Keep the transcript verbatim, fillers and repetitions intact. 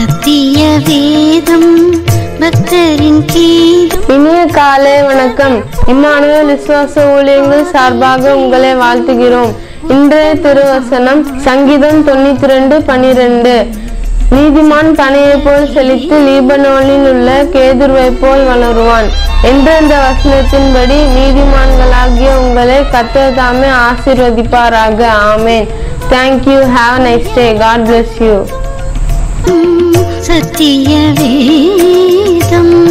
சத்திய வேதம் பக்தரின் கீதம். இனிய காலை வணக்கம். இம்மானுவேல் விசுவாச ஊழியங்கள் சார்பாக உங்களை வாழ்த்துகிறோம். இன்றைய திருவசனம் சங்கீதம் தொண்ணூத்தி ரெண்டு பனிரெண்டு. நீதிமான் பனையை போல் செழித்து லீபனோனில் உள்ள கேதுருவை போல் வளருவான் என்ற இந்த வசனத்தின்படி நீதிமான்களாகிய உங்களை கர்த்தர் தாமே ஆசீர்வதிப்பாராக. ஆமேன். Thank you. Have a nice day. God bless you. சத்திய வேதம்